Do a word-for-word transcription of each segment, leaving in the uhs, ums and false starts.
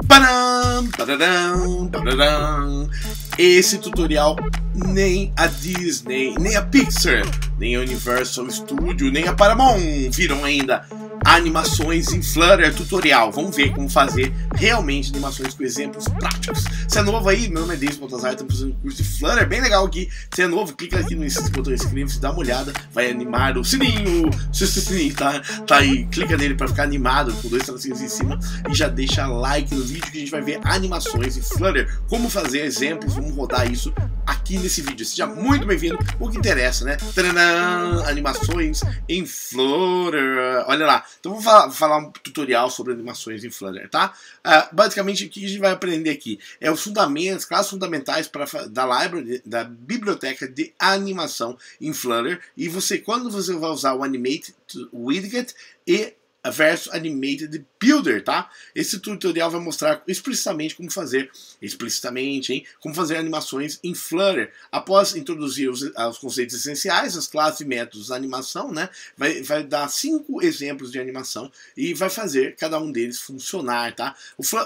Param, pararam, pararam. Esse tutorial nem a Disney, nem a Pixar, nem a Universal Studios, nem a Paramount viram ainda animações em Flutter tutorial. Vamos ver como fazer realmente animações com exemplos práticos. Se é novo aí, meu nome é Denis Baltazar, estamos fazendo um curso de Flutter bem legal aqui. Se é novo, clica aqui no botão inscreva-se, dá uma olhada, vai animar o sininho, se o sininho tá, tá aí, clica nele para ficar animado com dois tracinhos em cima e já deixa like no vídeo que a gente vai ver animações em Flutter, como fazer exemplos, vamos rodar isso aqui nesse vídeo. Seja muito bem-vindo, o que interessa, né? Tadadã, animações em Flutter. Olha lá, então vou falar, vou falar um tutorial sobre animações em Flutter, tá? Uh, basicamente, o que a gente vai aprender aqui é os fundamentos, classes fundamentais para, da library, da biblioteca de animação em Flutter. E você, quando você vai usar o Animate Widget e versus Animated Builder, tá? Esse tutorial vai mostrar explicitamente como fazer, explicitamente, hein? Como fazer animações em Flutter. Após introduzir os, os conceitos essenciais, as classes e métodos da animação, né? Vai, vai dar cinco exemplos de animação e vai fazer cada um deles funcionar, tá?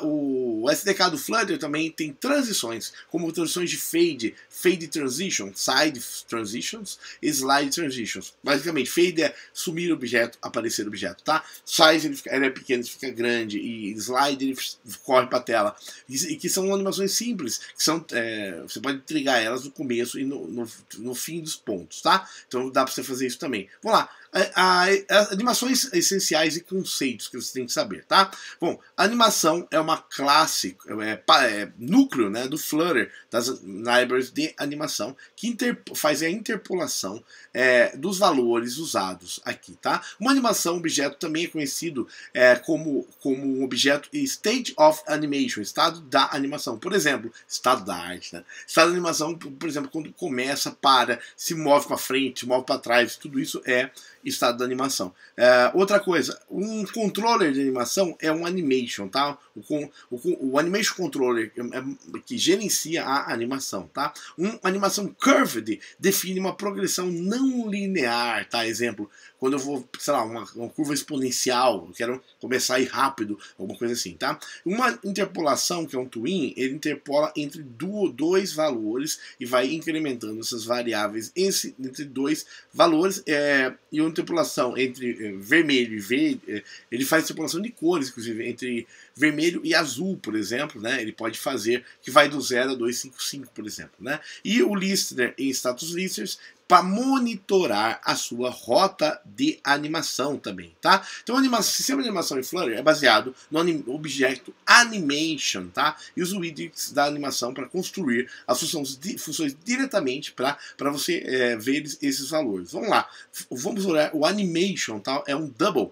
O, o S D K do Flutter também tem transições, como transições de fade, fade transition, side transitions e slide transitions. Basicamente, fade é sumir objeto, aparecer objeto, tá? Size ele, fica, ele é pequeno, ele fica grande, e slide ele corre para a tela, e, e que são animações simples, que são, é, você pode trigar elas no começo e no, no, no fim dos pontos, tá? Então dá para você fazer isso também. Vamos lá, a, a, a, animações essenciais e conceitos que você tem que saber, tá? Bom, a animação é uma classe, é, é núcleo, né, do Flutter, das libraries de animação, que inter, faz a interpolação é, dos valores usados aqui, tá? Uma animação, objeto, também é conhecido é, como, como um objeto state of animation, estado da animação. Por exemplo, estado da arte, né? Estado da animação, por exemplo, quando começa, para, se move para frente, se move para trás, tudo isso é estado da animação. É, outra coisa, um controller de animação é um animation, tá? O, o, o animation controller é, que gerencia a animação, tá? Um animação curved define uma progressão não linear, tá? Exemplo, quando eu vou, sei lá, uma, uma curva exponencial, eu quero começar a ir rápido, alguma coisa assim, tá? Uma interpolação, que é um twin, ele interpola entre do, dois valores e vai incrementando essas variáveis esse, entre dois valores, é, e uma interpolação entre é, vermelho e verde, é, ele faz interpolação de cores, inclusive, entre vermelho e azul, por exemplo, né? Ele pode fazer que vai do zero a duzentos e cinquenta e cinco, por exemplo, né? E o listener em status listers para monitorar a sua rota de animação também, tá? Então o animação, sistema de animação em Flutter é baseado no anim, objeto animation, tá? E os widgets da animação para construir as funções, di, funções diretamente para você é, ver esses valores. Vamos lá, vamos olhar o animation, tá? É um double.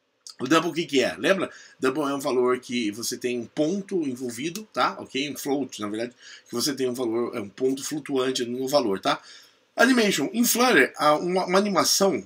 O double o que, que é? Lembra? Double é um valor que você tem um ponto envolvido, tá? Ok? Um float, na verdade, que você tem um valor, é um ponto flutuante no valor, tá? Animation. Em Flutter, uma, uma animação,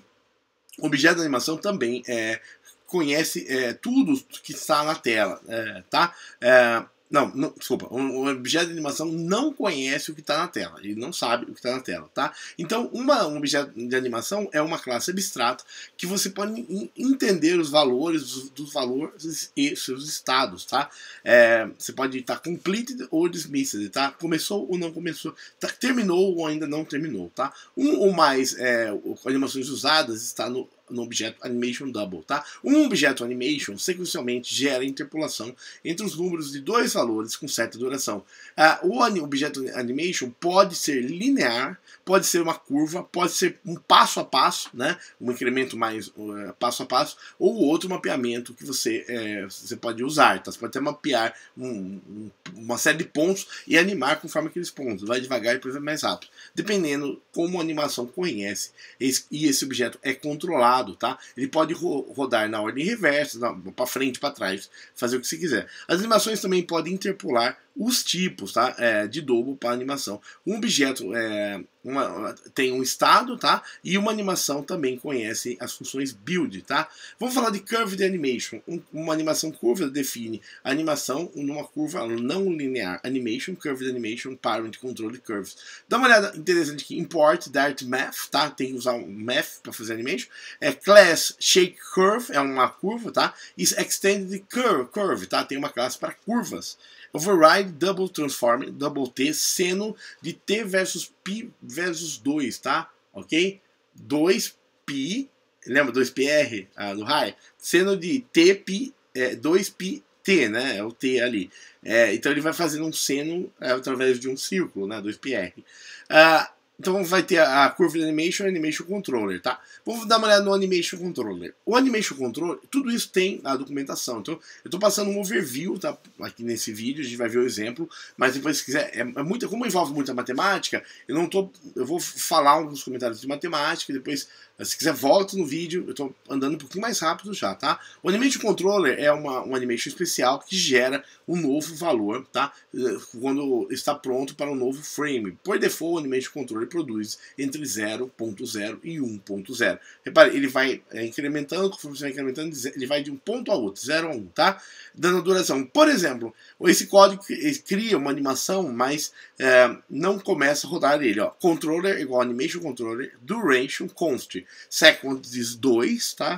o objeto da animação também é, conhece é, tudo que está na tela, é, tá? É, não, não, desculpa, um, um objeto de animação não conhece o que está na tela, ele não sabe o que está na tela, tá? Então, uma, um objeto de animação é uma classe abstrata que você pode entender os valores dos, dos valores e seus estados, tá? É, você pode estar completed ou dismissed, tá? Começou ou não começou, tá, terminou ou ainda não terminou, tá? Um ou mais é, animações usadas está no no objeto animation double, tá? Um objeto animation sequencialmente gera interpolação entre os números de dois valores com certa duração. Uh, o objeto animation pode ser linear, pode ser uma curva, pode ser um passo a passo, né? Um incremento mais uh, passo a passo, ou outro mapeamento que você, é, você pode usar, tá? Você pode até mapear um, um, uma série de pontos e animar conforme aqueles pontos, vai devagar e depois vai mais rápido, dependendo como a animação conhece esse, e esse objeto é controlado. Tá? Ele pode ro rodar na ordem reversa, para frente, para trás, fazer o que você quiser. As animações também podem interpolar os tipos, tá? É, de Double para animação. Um objeto é, uma, tem um estado, tá? E uma animação também conhece as funções build, tá? Vamos falar de Curved Animation. Um, uma animação curva define a animação numa curva não linear. Animation, Curved Animation, Parent Control Curves. Dá uma olhada interessante aqui. Import Dart Math, tá? Tem que usar um Math para fazer animation. É, Class Shake Curve, é uma curva, tá? E Extended Curve, curve, tá? Tem uma classe para curvas. Override Double Transform, Double T, seno de T versus Pi versus dois, tá? Ok? dois pi, lembra dois P R ah, do High? Seno de T pi, é, dois pi T, né? É o T ali. É, então ele vai fazendo um seno é, através de um círculo, né? dois P R. Ah, então vai ter a Curved Animation e Animation Controller, tá? Vamos dar uma olhada no Animation Controller. O Animation Controller, tudo isso tem a documentação. Então, eu estou passando um overview, tá? Aqui nesse vídeo, a gente vai ver o exemplo. Mas depois, se quiser, é, é muito, como envolve muita matemática, eu não tô, eu vou falar alguns comentários de matemática, e depois, se quiser, volta no vídeo. Eu estou andando um pouquinho mais rápido já, tá? O Animation Controller é uma, um animation especial que gera um novo valor, tá? Quando está pronto para um novo frame. Por default, o Animation Controller produz entre zero ponto zero e um ponto zero. Repare, ele vai é, incrementando, conforme você vai incrementando, ele vai de um ponto a outro, zero a um, tá? Dando a duração. Por exemplo, esse código cria uma animação, mas é, não começa a rodar ele, ó. Controller igual Animation Controller, Duration Const, Seconds dois, tá?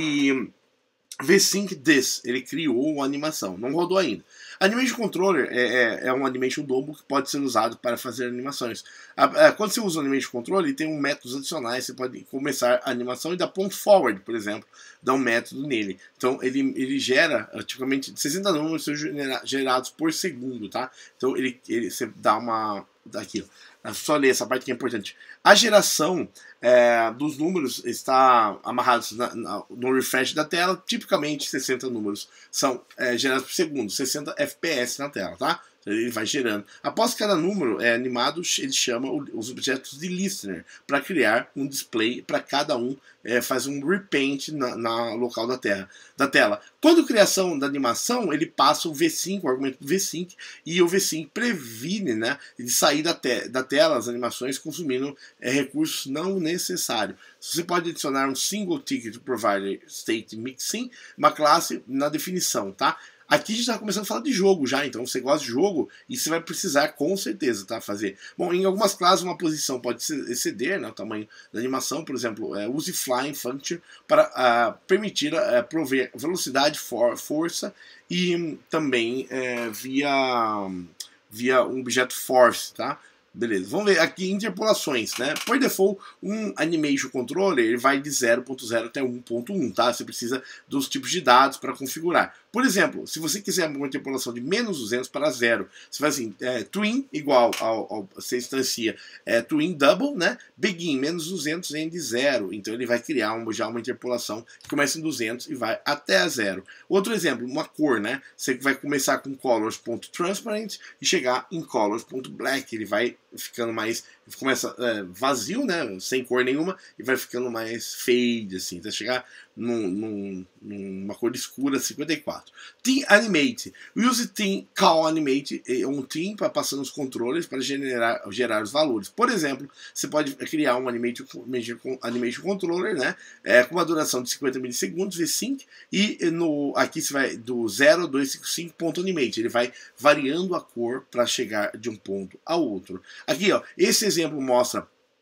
E vsync this, ele criou uma animação, não rodou ainda. Animation Controller é, é, é um Animation Double que pode ser usado para fazer animações. A, a, quando você usa o Animation Controller, ele tem um métodos adicionais, você pode começar a animação e dar ponto forward, por exemplo, dar um método nele. Então ele, ele gera, tipicamente, sessenta números genera, gerados por segundo, tá? Então ele, ele, você dá uma... Aqui, ó. Só ler essa parte que é importante. A geração é, dos números está amarrada na, na, no refresh da tela. Tipicamente sessenta números são é, gerados por segundo, sessenta F P S na tela, tá? Ele vai gerando. Após cada número é animado, ele chama os objetos de listener para criar um display para cada um, é, faz um repaint na, na local da, terra, da tela. Quando a criação da animação, ele passa o vsync, o argumento do vsync, e o vsync previne, né, de sair da, te da tela as animações consumindo é, recursos não necessários. Você pode adicionar um single ticket provider state mixing, uma classe na definição, tá? Aqui a gente está começando a falar de jogo já, então você gosta de jogo e você vai precisar com certeza, tá, fazer. Bom, em algumas classes uma posição pode exceder, né, o tamanho da animação, por exemplo, é, use flying function para uh, permitir uh, prover velocidade, for, força e um, também uh, via, via um objeto force, tá? Beleza, vamos ver aqui interpolações, né? Por default, um Animation Controller ele vai de zero ponto zero até um ponto um, tá? Você precisa dos tipos de dados para configurar. Por exemplo, se você quiser uma interpolação de menos duzentos para zero, você faz assim, é, twin igual ao, ao você instancia é, twin double, né? Begin menos duzentos end zero, então ele vai criar um, já uma interpolação que começa em duzentos e vai até a zero. Outro exemplo, uma cor, né? Você vai começar com colors.transparent e chegar em colors.black, ele vai ficando mais, começa é, vazio, né, sem cor nenhuma, e vai ficando mais fade, assim, até chegar num, num, numa cor escura, cinquenta e quatro. Team Animate. Use Team Call Animate, um team para passando os controles para generar, gerar os valores. Por exemplo, você pode criar um Animation, animation Controller, né, é, com uma duração de cinquenta milissegundos, vsync, e no, aqui você vai do zero a duzentos e cinquenta e cinco ponto animate, ele vai variando a cor para chegar de um ponto ao outro. Aqui, ó, esse exemplo mostra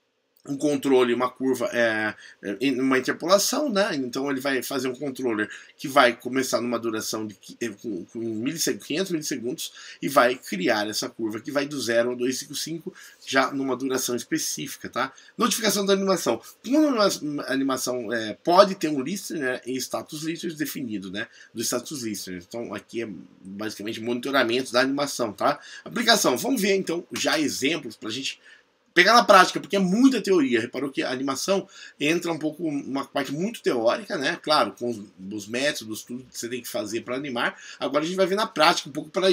um controle, uma curva, é, é, uma interpolação, né? Então ele vai fazer um controller que vai começar numa duração de com, com quinhentos milissegundos e vai criar essa curva que vai do zero ao duzentos e cinquenta e cinco já numa duração específica, tá? Notificação da animação. Uma animação é, pode ter um listener, né, e status listener definido, né? Do status listener. Então aqui é basicamente monitoramento da animação, tá? Aplicação. Vamos ver então já exemplos para a gente pegar na prática, porque é muita teoria. Reparou que a animação entra um pouco, uma parte muito teórica, né? Claro, com os, os métodos, tudo que você tem que fazer para animar. Agora a gente vai ver na prática um pouco para ir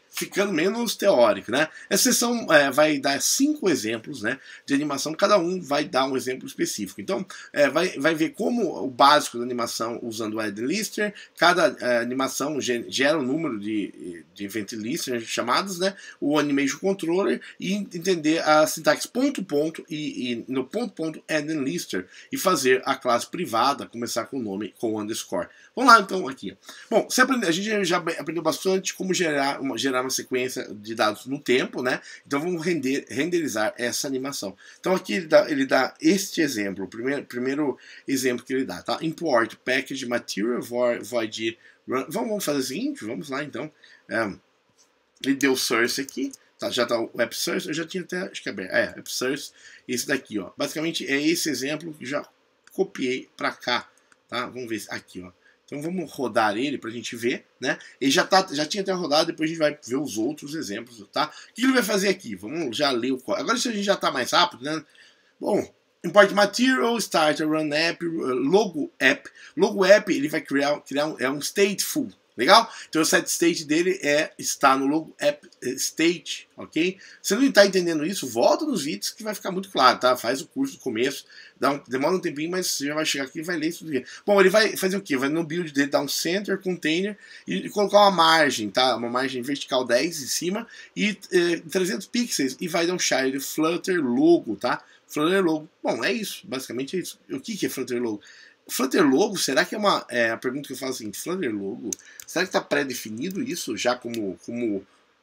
ficando menos teórico, né? Essa sessão é, vai dar cinco exemplos, né, de animação, cada um vai dar um exemplo específico. Então, é, vai, vai ver como o básico da animação usando o Event Lister, cada é, animação gera um número de, de Event Lister chamados, né, o Animation Controller, e entender a sintaxe ponto, ponto, e, e no ponto, ponto, Event Lister, e fazer a classe privada, começar com o nome, com o underscore. Vamos lá, então, aqui. Bom, você aprende, a gente já aprendeu bastante como gerar uma, gerar uma sequência de dados no tempo, né? Então vamos render, renderizar essa animação. Então aqui ele dá, ele dá este exemplo, o primeiro, primeiro exemplo que ele dá, tá? Import package material void run. Vamos, vamos fazer o seguinte, vamos lá então. É, ele deu source aqui, tá? Já tá o app source, eu já tinha até, acho que é, é app source, esse daqui, ó. Basicamente é esse exemplo que já copiei para cá, tá? Vamos ver aqui, ó. Então vamos rodar ele para a gente ver, né? Ele já, tá, já tinha até rodado, depois a gente vai ver os outros exemplos, tá? O que ele vai fazer aqui? Vamos já ler o código. Agora se a gente já está mais rápido, né? Bom, import material, start, run app, logo app. Logo app ele vai criar, criar um, é um stateful. Legal? Então o set state dele é, está no logo app state, ok? Se não está entendendo isso, volta nos vídeos que vai ficar muito claro, tá? Faz o curso do começo, dá um, demora um tempinho, mas você já vai chegar aqui e vai ler isso. Bom, ele vai fazer o quê? Vai no build dele dar um center, container e, e colocar uma margem, tá? Uma margem vertical dez em cima e eh, trezentos pixels e vai dar um child Flutter logo, tá? Flutter logo. Bom, é isso, basicamente é isso. O que, que é Flutter logo? Flutter Logo, será que é uma... É, a pergunta que eu faço é a seguinte, Flutter Logo, será que está pré-definido isso já como, como,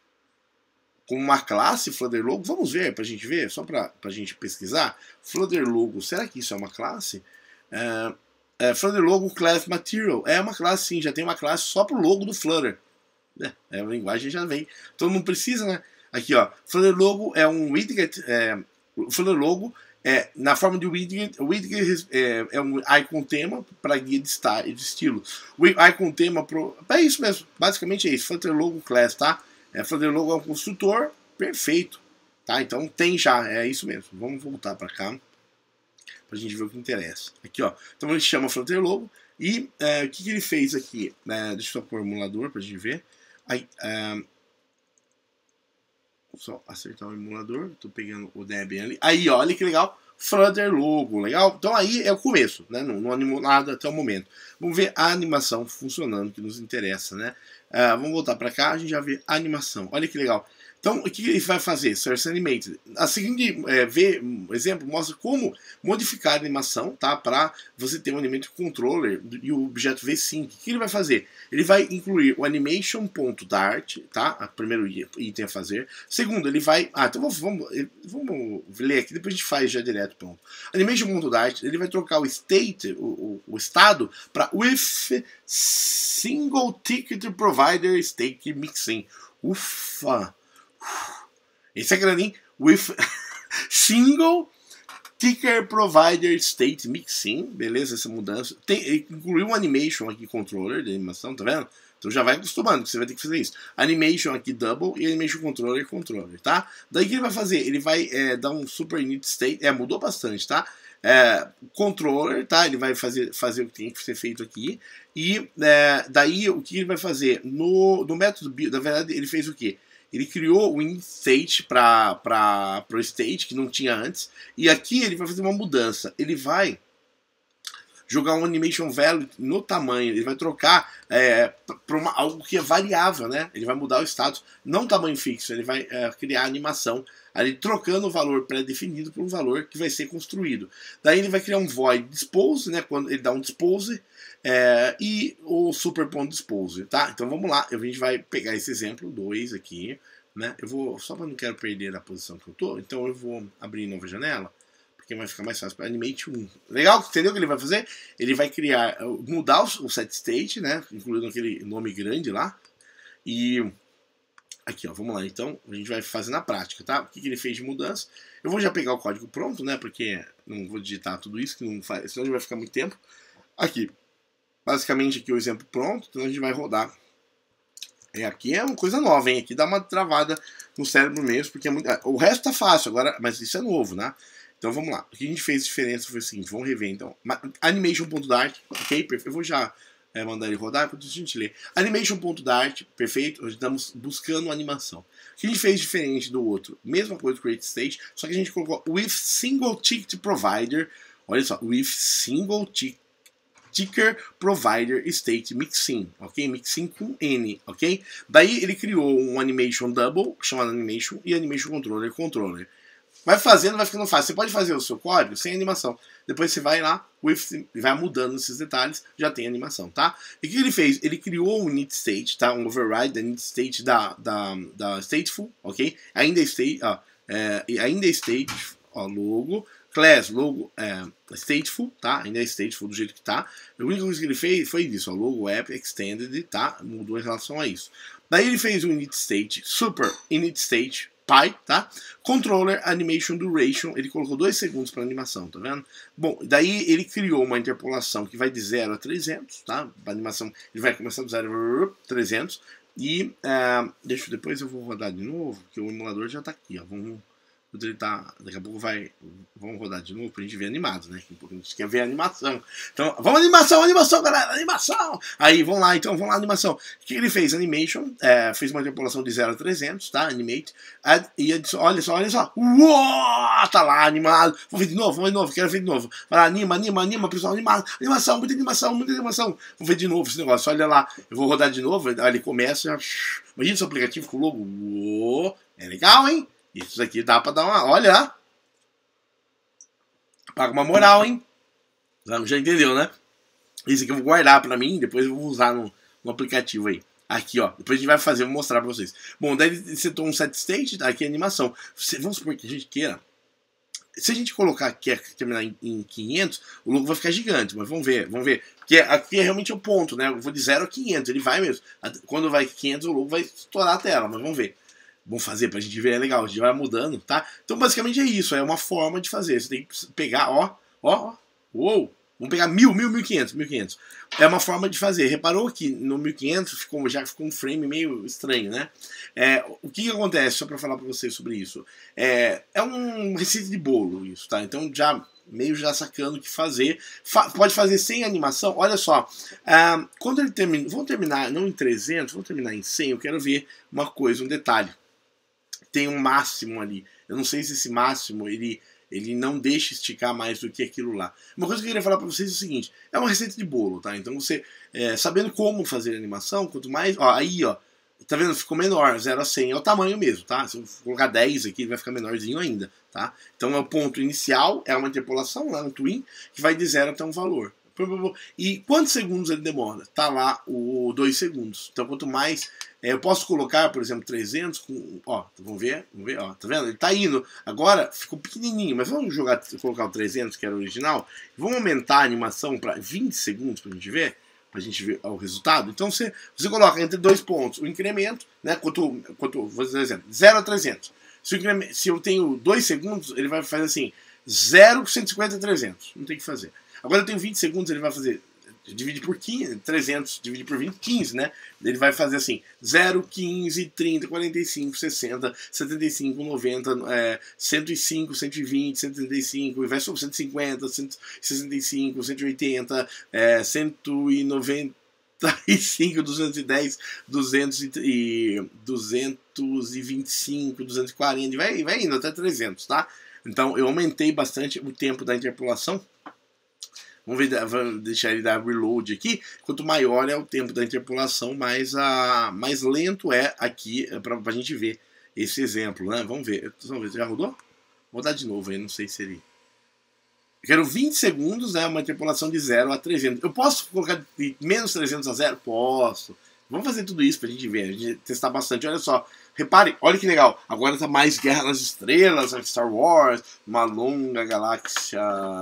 como uma classe Flutter Logo? Vamos ver, para a gente ver, só para a gente pesquisar. Flutter Logo, será que isso é uma classe? É, é, Flutter Logo Class Material, é uma classe sim, já tem uma classe só para o logo do Flutter. É, é, a linguagem já vem. Então não precisa, né? Aqui, ó, Flutter Logo é um widget, é, Flutter Logo É, na forma de widget, o widget é, é um icon tema para guia de, style, de estilo. O icon tema pro, é isso mesmo, basicamente é isso. Flutter Logo Class, tá? É, Flutter Logo é um construtor perfeito, tá? Então tem já, é isso mesmo. Vamos voltar para cá para a gente ver o que interessa. Aqui, ó. Então ele chama Flutter Logo e é, o que, que ele fez aqui? É, deixa eu só pôr o emulador para a gente ver. Aí, é, só acertar o emulador, tô pegando o Debian ali. Aí, ó, olha que legal, Flutter Logo, legal? Então aí é o começo, né? Não, não animou nada até o momento. Vamos ver a animação funcionando, que nos interessa, né? Uh, vamos voltar para cá, a gente já vê a animação. Olha que legal. Então, o que ele vai fazer? Source Animated. A seguinte, é, ver, um exemplo, mostra como modificar a animação, tá? Para você ter um Animation Controller e o objeto V cinco. O que ele vai fazer? Ele vai incluir o animation.dart, tá? O primeiro item a fazer. Segundo, ele vai... Ah, então vamos, vamos, vamos ler aqui, depois a gente faz já direto, pronto. Animation.dart, ele vai trocar o state, o, o, o estado, para with single ticket provider state mixing. Ufa! Esse é grande, hein? With single ticker provider state mixing, beleza? Essa mudança tem, incluiu um animation aqui controller de animação, tá vendo? Então já vai acostumando, que você vai ter que fazer isso. Animation aqui double e animation controller controller, tá? Daí o que ele vai fazer? Ele vai é, dar um super init state, é, mudou bastante, tá? É, controller, tá? Ele vai fazer, fazer o que tem que ser feito aqui. E é, daí o que ele vai fazer? No, no método build, na verdade, ele fez o quê? Ele criou o init state para o state, que não tinha antes. E aqui ele vai fazer uma mudança. Ele vai jogar um animation value no tamanho. Ele vai trocar é, para algo que é variável, né? Ele vai mudar o status, não tamanho fixo. Ele vai é, criar a animação, ali trocando o valor pré-definido por um valor que vai ser construído. Daí ele vai criar um void dispose, né? Quando ele dá um dispose. É, e o super point dispose, tá? Então vamos lá, a gente vai pegar esse exemplo dois aqui, né? Eu vou, só para não quero perder a posição que eu tô, então eu vou abrir nova janela, porque vai ficar mais fácil para Animate um. Legal? Entendeu o que ele vai fazer? Ele vai criar, mudar o set state, né? Incluindo aquele nome grande lá. E aqui, ó, vamos lá. Então a gente vai fazer na prática, tá? O que, que ele fez de mudança? Eu vou já pegar o código pronto, né? Porque não vou digitar tudo isso, que não faz, senão a gente vai ficar muito tempo. Aqui. Basicamente aqui o exemplo pronto, então a gente vai rodar. E aqui é uma coisa nova, hein? Aqui dá uma travada no cérebro mesmo, porque é muito... o resto tá fácil agora, mas isso é novo, né? Então vamos lá. O que a gente fez de diferença foi o seguinte, vamos rever então. Animation.dart, ok? Eu vou já é, mandar ele rodar, enquanto a gente lê. Animation.dart, perfeito, nós estamos buscando animação. O que a gente fez diferente do outro? Mesma coisa do Create State, só que a gente colocou with single ticket provider, olha só, with single ticket Ticker Provider State Mixin, ok? Mixin com N, ok? Daí ele criou um Animation Double, chamado Animation, e Animation Controller Controller. Vai fazendo, vai ficando fácil. Você pode fazer o seu código sem animação. Depois você vai lá, with, vai mudando esses detalhes, já tem animação, tá? E o que ele fez? Ele criou um init state, tá? Um override da init state da, da, da stateful, ok? Ainda state, ó, é, ainda state, ó, logo, class, logo, é, stateful, tá? Ainda é stateful do jeito que tá. A única coisa que ele fez foi isso, ó, logo app extended, tá? Mudou em relação a isso. Daí ele fez um init state, super init state, Pi, tá? Controller Animation Duration, ele colocou dois segundos para animação, tá vendo? Bom, daí ele criou uma interpolação que vai de zero a trezentos, tá? A animação, ele vai começar do zero a trezentos. E, uh, deixa eu, depois eu vou rodar de novo, porque o emulador já tá aqui, ó. Vamos... Ele tá, daqui a pouco vai. Vamos rodar de novo pra gente ver animado, né? A gente quer ver a animação. Então, vamos animação, animação, galera, animação! Aí, vamos lá, então, vamos lá, animação. O que ele fez? Animation, é, fez uma interpolação de zero a trezentos, tá? Animate. Add, e olha só, olha só. Uou, tá lá, animado. Vamos ver de novo, vamos ver de novo, quero ver de novo. Vai lá, anima, anima, anima, pessoal, animado. Animação, muita animação, muita animação. Vamos ver de novo esse negócio, olha lá. Eu vou rodar de novo, aí ele começa. Imagina esse aplicativo com o logo. Uou, é legal, hein? Isso aqui dá pra dar uma... Olha! Paga uma moral, hein? Já entendeu, né? Isso aqui eu vou guardar pra mim, depois eu vou usar no, no aplicativo aí. Aqui, ó. Depois a gente vai fazer, vou mostrar pra vocês. Bom, daí ele setou um set state, aqui é animação. Vamos supor que a gente queira... Se a gente colocar aqui, quer terminar em, em quinhentos, o logo vai ficar gigante, mas vamos ver, vamos ver. Porque aqui é realmente o ponto, né? Eu vou de zero a quinhentos, ele vai mesmo. Quando vai quinhentos, o logo vai estourar a tela, mas vamos ver. Vamos fazer pra gente ver, é legal, a gente vai mudando, tá? Então basicamente é isso, é uma forma de fazer. Você tem que pegar, ó, ó, ó, uou, vamos pegar mil, mil, mil e quinhentos, mil e quinhentos. É uma forma de fazer. Reparou que no mil e quinhentos ficou, já ficou um frame meio estranho, né? É, o que, que acontece, só pra falar pra vocês sobre isso? É, é um receita de bolo isso, tá? Então já... meio já sacando o que fazer. Fa pode fazer sem animação. Olha só, uh, quando ele termina, vamos terminar não em trezentos, vamos terminar em cem. Eu quero ver uma coisa, um detalhe. Tem um máximo ali. Eu não sei se esse máximo ele, ele não deixa esticar mais do que aquilo lá. Uma coisa que eu queria falar para vocês é o seguinte: é uma receita de bolo, tá? Então você, é, sabendo como fazer a animação, quanto mais, ó, aí, ó, tá vendo? Ficou menor, zero a cem é o tamanho mesmo, tá? Se eu colocar dez aqui, ele vai ficar menorzinho ainda, tá? Então é o ponto inicial, é uma interpolação, lá um twin, que vai de zero até um valor. E quantos segundos ele demora? Tá lá o dois segundos. Então quanto mais... É, eu posso colocar, por exemplo, trezentos com... Ó, vamos ver, vamos ver, ó, tá vendo? Ele tá indo. Agora ficou pequenininho, mas vamos jogar, colocar o trezentos, que era o original. Vamos aumentar a animação para vinte segundos pra gente ver. Pra gente ver o resultado. Então você, você coloca entre dois pontos o incremento, né? Quanto, quanto vou dizer exemplo, zero a trezentos. Se, se eu tenho dois segundos, ele vai fazer assim, zero, cento e cinquenta, trezentos. Não tem o que fazer. Agora eu tenho vinte segundos, ele vai fazer, divide por quinze, trezentos, divide por vinte, quinze, né? Ele vai fazer assim, zero, quinze, trinta, quarenta e cinco, sessenta, setenta e cinco, noventa, é, cento e cinco, cento e vinte, cento e setenta e cinco, e vai sobre cento e cinquenta, cento e sessenta e cinco, cento e oitenta, é, cento e noventa e cinco, duzentos e dez, duzentos e duzentos e vinte e cinco, duzentos e quarenta, e vai, vai indo até trezentos, tá? Então eu aumentei bastante o tempo da interpolação. Vamos, ver, vamos deixar ele dar reload aqui. Quanto maior é o tempo da interpolação, mais, a, mais lento é aqui para a gente ver esse exemplo, né? Vamos ver. Vamos ver. Já rodou? Vou rodar de novo aí, não sei se ele... Eu quero vinte segundos, né? Uma interpolação de zero a trezentos. Eu posso colocar de menos trezentos a zero? Posso. Vamos fazer tudo isso pra gente ver, a gente testar bastante. Olha só, reparem, olha que legal. Agora tá mais Guerra nas Estrelas, Star Wars, uma longa galáxia,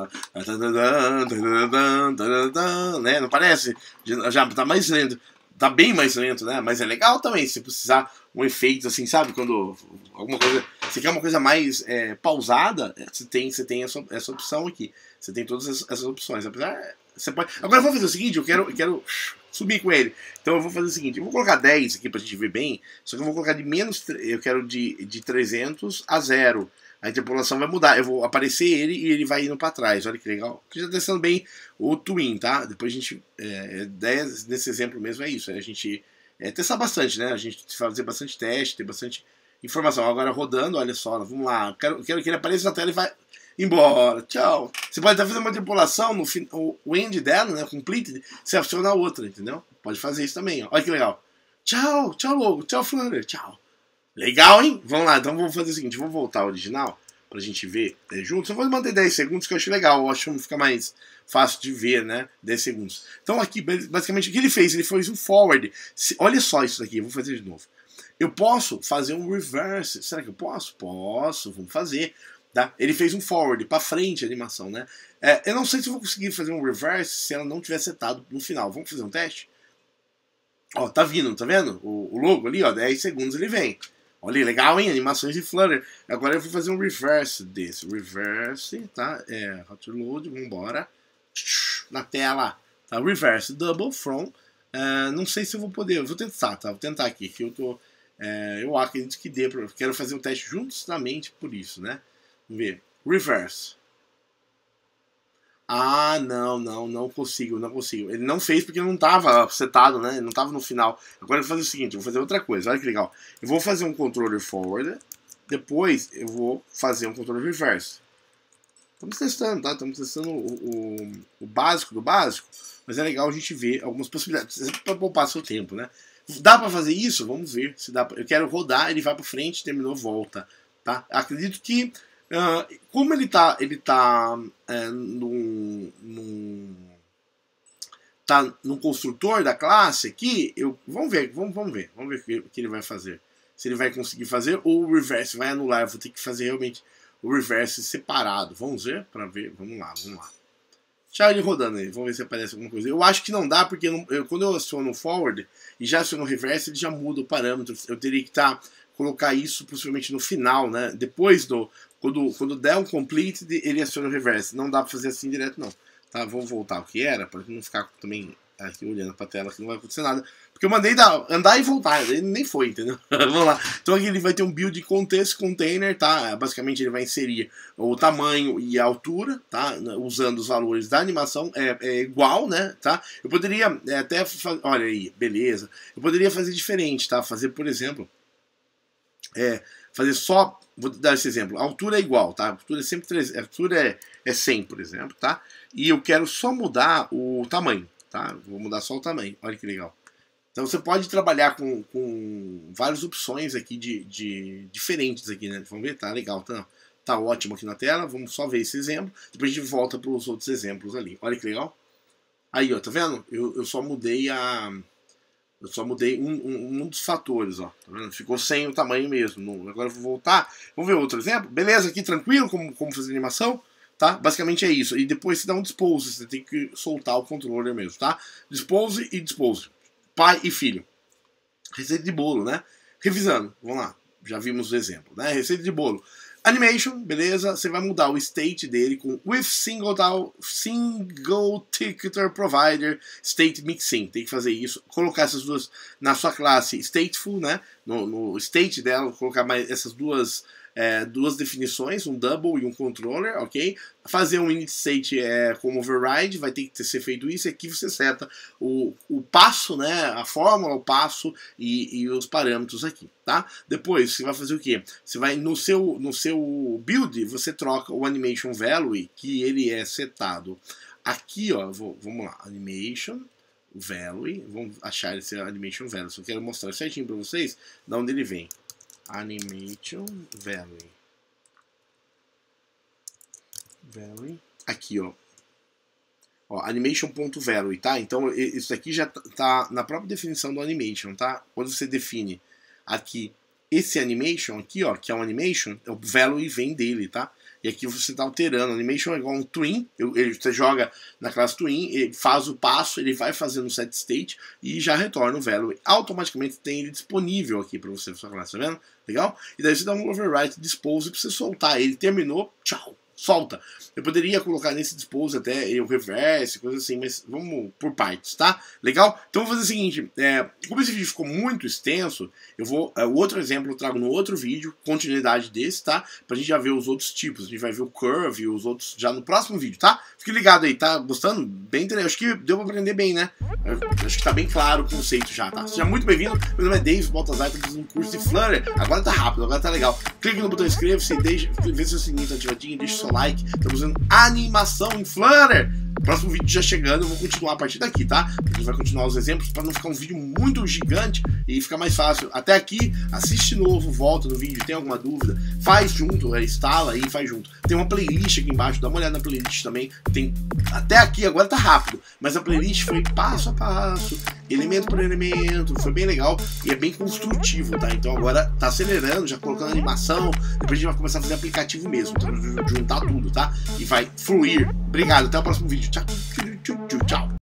né? Não parece? Já tá mais lento, tá bem mais lento, né? Mas é legal também, se precisar um efeito assim, sabe? Quando alguma coisa, você quer uma coisa mais é, pausada, você tem, você tem essa, essa opção aqui. Você tem todas essas, essas opções. Apesar, você pode... Agora eu vou fazer o seguinte, eu quero, eu quero subir com ele. Então eu vou fazer o seguinte, eu vou colocar dez aqui pra gente ver bem, só que eu vou colocar de menos, eu quero de, de trezentos a zero. a interpolação vai mudar. Eu vou aparecer ele e ele vai indo para trás. Olha que legal. Aqui já está testando bem o Twin, tá? Depois a gente, é, ideia nesse exemplo mesmo é isso, é a gente é, testar bastante, né? A gente fazer bastante teste, ter bastante informação. Agora rodando, olha só, vamos lá. Quero, quero que ele apareça na tela e vai embora. Tchau. Você pode estar fazendo uma interpolação, no fim, o, o end dela, né? Complete, você aciona a outra, entendeu? Pode fazer isso também, ó. Olha que legal. Tchau, tchau, logo. Tchau, Flutter. Tchau. Legal, hein? Vamos lá, então vamos fazer o seguinte, vamos voltar ao original pra gente ver é, juntos. Eu vou manter dez segundos, que eu acho legal, eu acho que fica mais fácil de ver, né? dez segundos. Então aqui, basicamente, o que ele fez? Ele fez um forward. Se, olha só isso daqui, eu vou fazer de novo. Eu posso fazer um reverse. Será que eu posso? Posso, vamos fazer. Tá? Ele fez um forward, pra frente a animação, né? É, eu não sei se eu vou conseguir fazer um reverse se ela não tiver setado no final. Vamos fazer um teste? Ó, tá vindo, tá vendo? O, o logo ali, ó, dez segundos ele vem. Olha, legal, hein? Animações de Flutter. Agora eu vou fazer um reverse desse. Reverse, tá? É, hot load, vambora. Na tela, tá? Reverse, double from. Uh, não sei se eu vou poder, eu vou tentar, tá? Vou tentar aqui, que eu tô... É, eu acredito que dê pra... Quero fazer um teste justamente por isso, né? Vamos ver. Reverse. Ah, não, não, não consigo, não consigo. Ele não fez porque não estava setado, né? Não estava no final. Agora eu vou fazer o seguinte, eu vou fazer outra coisa, olha que legal. Eu vou fazer um controller forward, depois eu vou fazer um controller reverse. Estamos testando, tá? Estamos testando o, o, o básico do básico, mas é legal a gente ver algumas possibilidades, para poupar seu tempo, né? Dá para fazer isso? Vamos ver se dá pra... Eu quero rodar, ele vai para frente, terminou, volta, tá? Acredito que Uh, como ele tá, ele tá é, num, num, tá num construtor da classe aqui, eu, vamos ver, vamos, vamos ver, vamos ver o que, o que ele vai fazer. Se ele vai conseguir fazer ou o reverse vai anular, eu vou ter que fazer realmente o reverse separado. Vamos ver, para ver, vamos lá, vamos lá. Deixa ele rodando aí, vamos ver se aparece alguma coisa. Eu acho que não dá, porque não, eu, quando eu aciono o forward e já aciono o reverse, ele já muda o parâmetro. Eu teria que estar, tá, colocar isso possivelmente no final, né? Depois do... Quando, quando der um complete, ele aciona o reverse. Não dá pra fazer assim direto, não. Tá, vamos voltar ao que era, para não ficar também aqui olhando pra tela, que não vai acontecer nada. Porque eu mandei dar, andar e voltar, ele nem foi, entendeu? Vamos lá. Então aqui ele vai ter um build context container, tá? Basicamente ele vai inserir o tamanho e a altura, tá? Usando os valores da animação, é, é igual, né? Tá? Eu poderia é, até, olha aí, beleza. Eu poderia fazer diferente, tá? Fazer, por exemplo, é, fazer só... Vou dar esse exemplo. A altura é igual, tá? A altura é sempre três, a altura é, é cem, por exemplo, tá? E eu quero só mudar o tamanho, tá? Vou mudar só o tamanho. Olha que legal. Então você pode trabalhar com, com várias opções aqui de, de diferentes aqui, né? Vamos ver, tá legal, tá? Tá ótimo aqui na tela. Vamos só ver esse exemplo. Depois a gente volta para os outros exemplos ali. Olha que legal. Aí, ó, tá vendo? Eu, eu só mudei a Eu só mudei um, um, um dos fatores, ó. Tá vendo? Ficou sem o tamanho mesmo. Agora eu vou voltar. Vamos ver outro exemplo. Beleza, aqui tranquilo como, como fazer animação, tá? Basicamente é isso. E depois você dá um dispose. Você tem que soltar o controller mesmo, tá? Dispose e dispose. Pai e filho. Receita de bolo, né? Revisando. Vamos lá. Já vimos o exemplo, né? Receita de bolo. Animation, beleza? Você vai mudar o state dele com with single, single ticketer provider state mixing. Tem que fazer isso. Colocar essas duas na sua classe stateful, né? No, no state dela, colocar mais essas duas, é, duas definições, um double e um controller, ok? Fazer um init state é, como override, vai ter que ser feito isso. E aqui você seta o, o passo, né? A fórmula, o passo e, e os parâmetros aqui, tá? Depois você vai fazer o quê? Você vai no seu, no seu build, você troca o animation value, que ele é setado aqui, ó. Vou, vamos lá, animation value, vamos achar esse animation value. Só quero mostrar certinho para vocês de onde ele vem. Animation value. Value. Aqui, ó. Ó, animation.value, tá? Então isso aqui já tá na própria definição do animation, tá? Quando você define aqui esse animation aqui, ó, que é um animation, o value vem dele, tá? E aqui você está alterando. Animation é igual um twin. Ele, você joga na classe twin, ele faz o passo, ele vai fazendo um set state e já retorna o value. Automaticamente tem ele disponível aqui para você na sua classe, tá vendo? Legal? E daí você dá um overwrite dispose para você soltar. Ele terminou, tchau. solta. Eu poderia colocar nesse Dispose até o reverse, coisa assim, mas vamos por partes, tá? Legal? Então vou fazer o seguinte, é, como esse vídeo ficou muito extenso, eu vou, é, o outro exemplo eu trago no outro vídeo, continuidade desse, tá? Pra gente já ver os outros tipos, a gente vai ver o Curve e os outros já no próximo vídeo, tá? Fique ligado aí, tá gostando? Bem interessante, acho que deu pra aprender bem, né? Eu, acho que tá bem claro o conceito já, tá? Seja muito bem-vindo, meu nome é Davis Baltazar, tô fazendo um curso de Flutter, agora tá rápido, agora tá legal. Clique no botão inscreva-se, deixa, vê se o sininho tá ativadinho, deixa o seu like, estamos fazendo animação em Flutter. Próximo vídeo já chegando, eu vou continuar a partir daqui, tá? A gente vai continuar os exemplos para não ficar um vídeo muito gigante e ficar mais fácil. Até aqui, assiste de novo, volta no vídeo, tem alguma dúvida, faz junto, instala aí e faz junto. Tem uma playlist aqui embaixo, dá uma olhada na playlist também. Tem até aqui, agora tá rápido, mas a playlist foi passo a passo, elemento por elemento, foi bem legal e é bem construtivo, tá? Então agora tá acelerando, já colocando animação, depois a gente vai começar a fazer aplicativo mesmo, então juntar tudo, tá? E vai fluir. Obrigado, até o próximo vídeo. Tchau, tchau, tchau.